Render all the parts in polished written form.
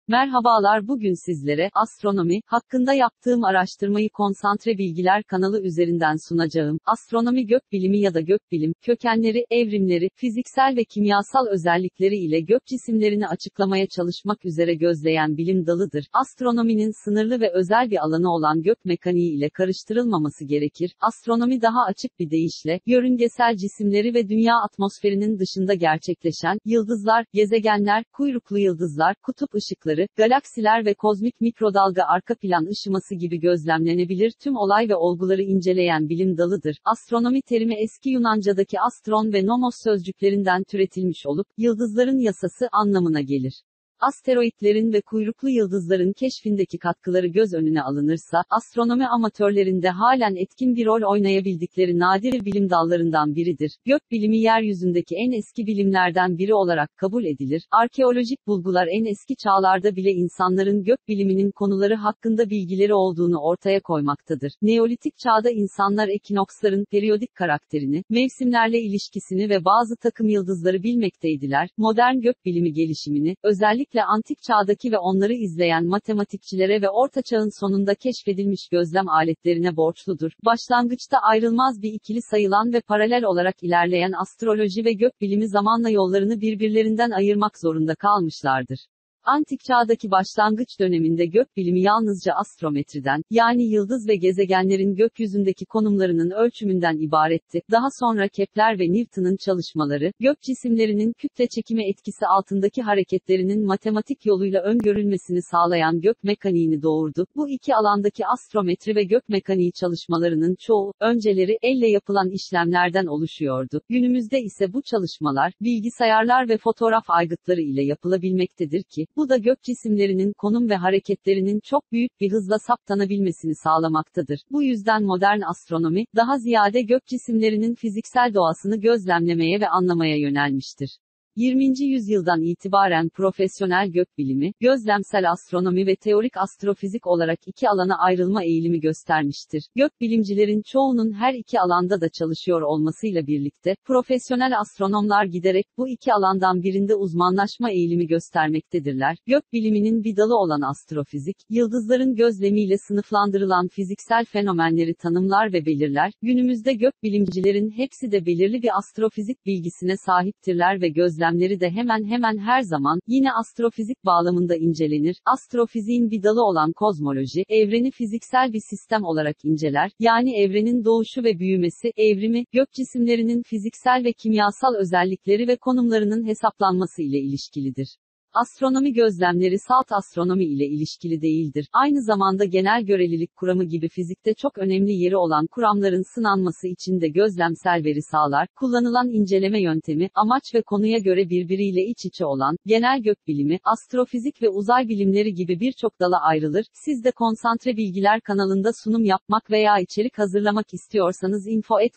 Merhabalar, bugün sizlere astronomi hakkında yaptığım araştırmayı Konsantre Bilgiler kanalı üzerinden sunacağım. Astronomi gökbilimi ya da gökbilim, kökenleri, evrimleri, fiziksel ve kimyasal özellikleri ile gök cisimlerini açıklamaya çalışmak üzere gözleyen bilim dalıdır. Astronominin sınırlı ve özel bir alanı olan gök mekaniği ile karıştırılmaması gerekir. Astronomi daha açık bir deyişle, yörüngesel cisimleri ve dünya atmosferinin dışında gerçekleşen, yıldızlar, gezegenler, kuyruklu yıldızlar, kutup ışıkları, galaksiler ve kozmik mikrodalga arka plan ışıması gibi gözlemlenebilir tüm olay ve olguları inceleyen bilim dalıdır. Astronomi terimi eski Yunanca'daki astron ve nomos sözcüklerinden türetilmiş olup, yıldızların yasası anlamına gelir. Asteroitlerin ve kuyruklu yıldızların keşfindeki katkıları göz önüne alınırsa, astronomi amatörlerinde halen etkin bir rol oynayabildikleri nadir bilim dallarından biridir. Gökbilimi yeryüzündeki en eski bilimlerden biri olarak kabul edilir. Arkeolojik bulgular en eski çağlarda bile insanların gökbiliminin konuları hakkında bilgileri olduğunu ortaya koymaktadır. Neolitik çağda insanlar ekinoksların periyodik karakterini, mevsimlerle ilişkisini ve bazı takım yıldızları bilmekteydiler. Modern gökbilimi gelişimini, özellikle antik çağdaki ve onları izleyen matematikçilere ve Orta Çağ'ın sonunda keşfedilmiş gözlem aletlerine borçludur. Başlangıçta ayrılmaz bir ikili sayılan ve paralel olarak ilerleyen astroloji ve gökbilimi zamanla yollarını birbirlerinden ayırmak zorunda kalmışlardır. Antik çağdaki başlangıç döneminde gökbilimi yalnızca astrometriden, yani yıldız ve gezegenlerin gökyüzündeki konumlarının ölçümünden ibaretti. Daha sonra Kepler ve Newton'un çalışmaları, gök cisimlerinin kütle çekimi etkisi altındaki hareketlerinin matematik yoluyla öngörülmesini sağlayan gök mekaniğini doğurdu. Bu iki alandaki astrometri ve gök mekaniği çalışmalarının çoğu, önceleri elle yapılan işlemlerden oluşuyordu. Günümüzde ise bu çalışmalar, bilgisayarlar ve fotoğraf aygıtları ile yapılabilmektedir ki, bu da gök cisimlerinin konum ve hareketlerinin çok büyük bir hızla saptanabilmesini sağlamaktadır. Bu yüzden modern astronomi, daha ziyade gök cisimlerinin fiziksel doğasını gözlemlemeye ve anlamaya yönelmiştir. 20. yüzyıldan itibaren profesyonel gökbilimi, gözlemsel astronomi ve teorik astrofizik olarak iki alana ayrılma eğilimi göstermiştir. Gökbilimcilerin çoğunun her iki alanda da çalışıyor olmasıyla birlikte, profesyonel astronomlar giderek bu iki alandan birinde uzmanlaşma eğilimi göstermektedirler. Gökbiliminin bir dalı olan astrofizik, yıldızların gözlemiyle sınıflandırılan fiziksel fenomenleri tanımlar ve belirler. Günümüzde gökbilimcilerin hepsi de belirli bir astrofizik bilgisine sahiptirler ve gözlemleri de hemen her zaman, yine astrofizik bağlamında incelenir. Astrofiziğin bir dalı olan kozmoloji, evreni fiziksel bir sistem olarak inceler, yani evrenin doğuşu ve büyümesi, evrimi, gök cisimlerinin fiziksel ve kimyasal özellikleri ve konumlarının hesaplanması ile ilişkilidir. Astronomi gözlemleri salt astronomi ile ilişkili değildir. Aynı zamanda genel görelilik kuramı gibi fizikte çok önemli yeri olan kuramların sınanması için de gözlemsel veri sağlar. Kullanılan inceleme yöntemi, amaç ve konuya göre birbiriyle iç içe olan, genel gökbilimi, astrofizik ve uzay bilimleri gibi birçok dala ayrılır. Siz de Konsantre Bilgiler kanalında sunum yapmak veya içerik hazırlamak istiyorsanız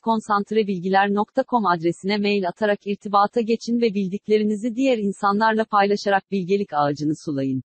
info@konsantrebilgiler.com adresine mail atarak irtibata geçin ve bildiklerinizi diğer insanlarla paylaşarak bilgelik ağacını sulayın.